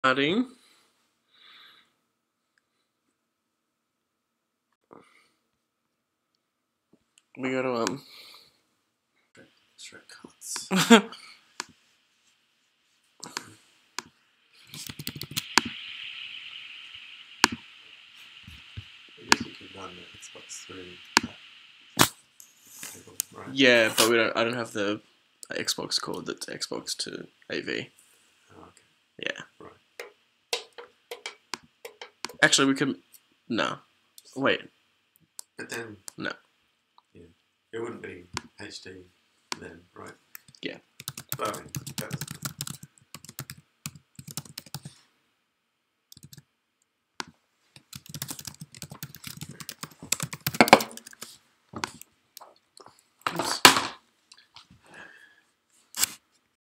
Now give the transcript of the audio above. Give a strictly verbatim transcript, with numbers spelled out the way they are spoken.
Adding. We go to um. Shortcuts. I guess you could run the Xbox through that table, right? Yeah, but we don't. I don't have the Xbox cord that's Xbox to A V. Oh, okay. Yeah. Right. Actually, we could. No. Wait. But then. No. Yeah. It wouldn't be H D then, right? Yeah. But I mean, that was